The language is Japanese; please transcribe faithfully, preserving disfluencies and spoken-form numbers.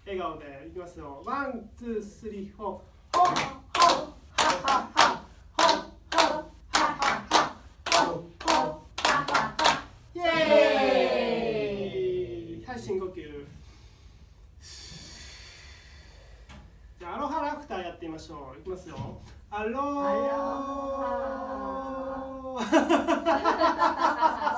笑顔でいきますよ。ワン、ツー、スリー、フォー。ほっほっははは。ほっほっははは。ほっほっははは。イエーイ。はい、深呼吸。じゃあアロハラフターやってみましょう。いきますよ。アロー。